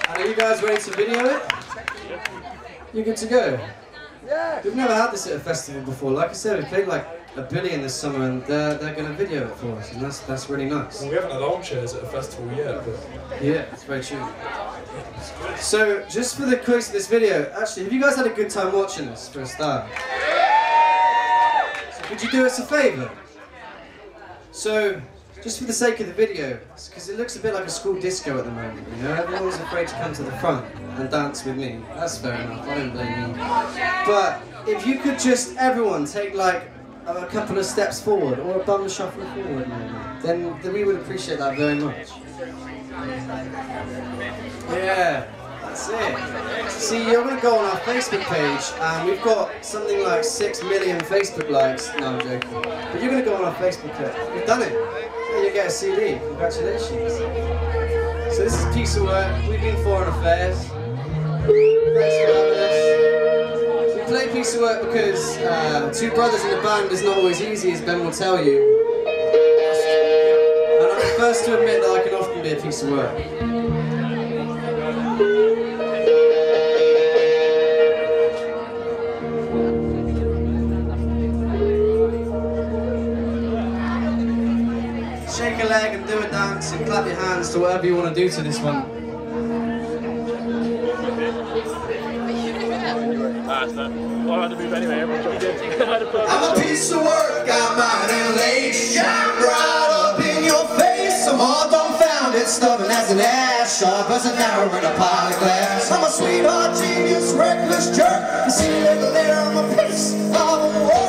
And are you guys ready to video it? You're good to go? Yeah. We've never had this at a festival before. Like I said, we played like $1 billion this summer, and they're going to video it for us, and that's really nice. Well, we haven't had armchairs at a festival yet, but... Yeah, it's very true. So, just for the quiz of this video, actually, have you guys had a good time watching this, for a start? So, could you do us a favour? So, just for the sake of the video, because it looks a bit like a school disco at the moment, you know? Everyone's afraid to come to the front and dance with me. That's fair enough, I don't blame you. But, if you could just, everyone, take like a couple of steps forward, or a bum shuffle forward maybe, then we would appreciate that very much. Yeah, that's it. See, you're going to go on our Facebook page, and we've got something like 6 million Facebook likes. No, I'm joking. But you're going to go on our Facebook page. We've done it. Yeah, you get a CD. Congratulations. So this is a piece of work. We've been Foreign Affairs. Thanks for having us. We play Piece of Work because 2 brothers in the band is not always easy, as Ben will tell you. And I'm the first to admit that I can often be a piece of work. Shake a leg and do a dance and clap your hands to whatever you want to do to this one. I'm a piece of work, got mine in late. Shine right up in your face. I'm all dumbfounded, stubborn as an ass, sharp as an arrow in a pile of glass. I'm a sweetheart, genius, reckless jerk. You see me later, I'm a piece of work.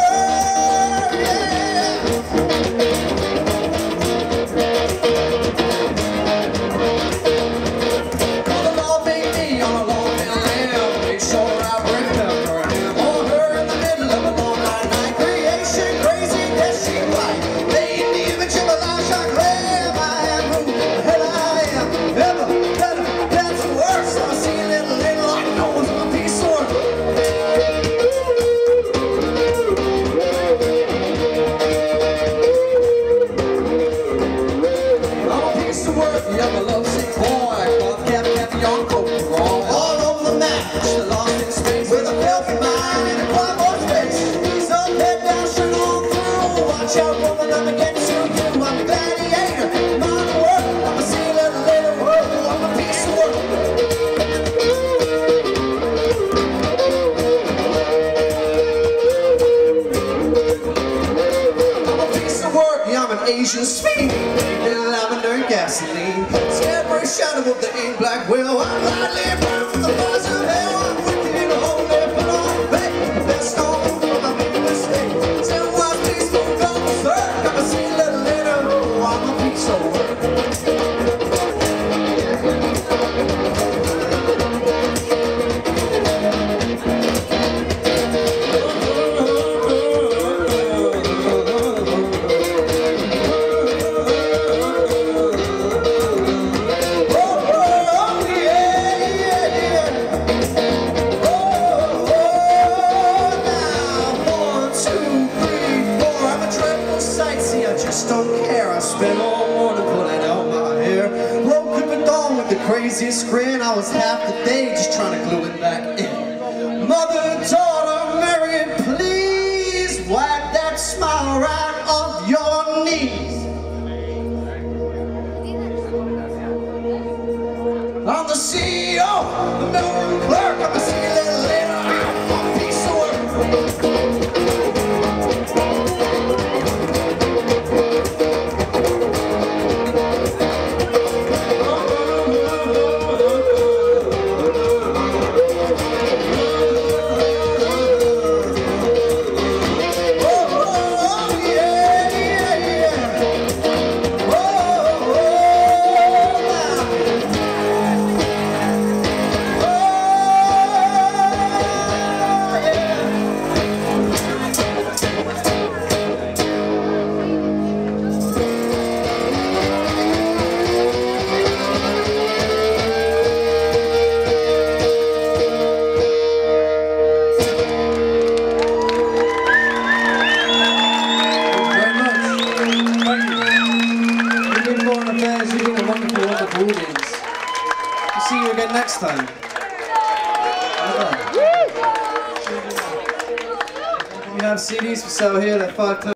Asian sweet, lavender and gasoline. Every shadow of the ink black will. I'm lightly burned from the buzz of hell. I'm wicked, hold it, put on back. Best on from my big mistake. Tell why peaceful comes third. Come and see a little later. Oh, I'm a piece of work. Craziest grin, I was half the day just trying to glue it back in. Mother, daughter, Mary, please wipe that smile right off your knees. I'm the CEO, the mailroom clerk, I'm a see you later, I'm a piece of work. We'll see you again next time. We have CDs for sale here, they're £5.